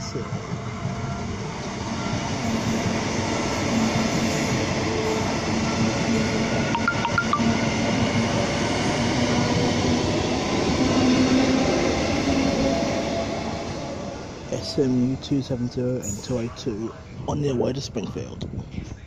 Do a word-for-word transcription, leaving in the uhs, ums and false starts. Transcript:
see. S M U two seventy and two eighty-two on their way to Springfield.